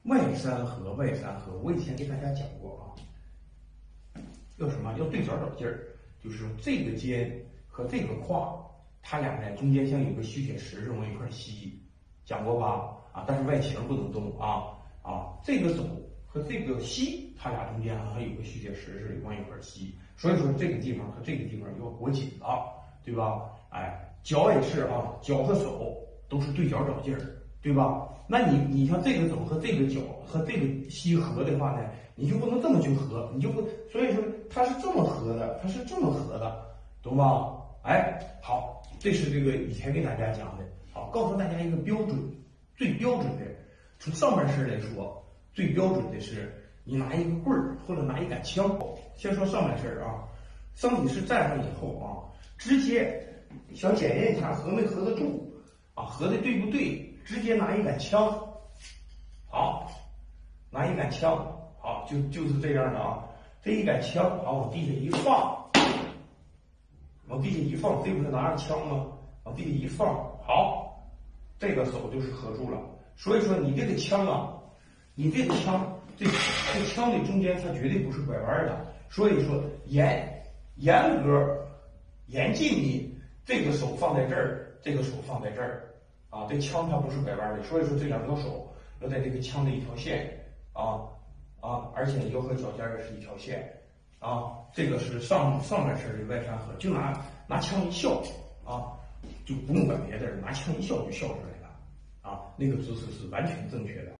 外三合，外三合，我以前给大家讲过啊，要什么？要对角找劲儿，就是这个尖和这个胯，它俩呢中间像有个吸铁石这么一块吸，讲过吧？啊，但是外形不能动啊这个走和这个吸，它俩中间还有个吸铁石是往一块吸，所以说这个地方和这个地方要裹紧了，对吧？哎，脚也是啊，脚和手都是对角找劲儿，对吧？那你像这个走和这个脚和这个吸合的话呢，你就不能这么去合，你就不，所以说它是这么合的，它是这么合的，懂吗？哎，好，这是这个以前给大家讲的，好，告诉大家一个标准，最标准的，从上半身来说，最标准的是你拿一个棍儿或者拿一杆枪，先说上半身啊，桑体式站上以后啊，直接想检验一下合没合得住啊，合的对不对？直接拿一杆枪，好，拿一杆枪，好，就是这样的啊。这一杆枪，好，往地下一放，往地下一放，这不是拿着枪吗？往地下一放，好，这个手就是合住了。所以说你这个枪啊，你这个枪，这枪的中间它绝对不是拐弯的。所以说严格严禁你这个手放在这儿，这个手放在这儿。啊，这枪它不是拐弯的，所以说这两条手要在这个枪的一条线而且腰和脚尖也是一条线啊，这个是上半身的外三合，就拿枪一笑啊，就不用管别的，拿枪一笑就笑出来了啊，那个姿势是完全正确的。